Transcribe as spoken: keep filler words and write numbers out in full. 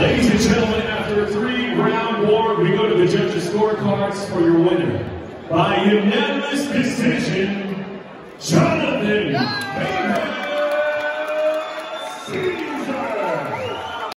Ladies and gentlemen, after a three-round war, we go to the judges' scorecards for your winner. By unanimous decision, Jonathan Mayhem.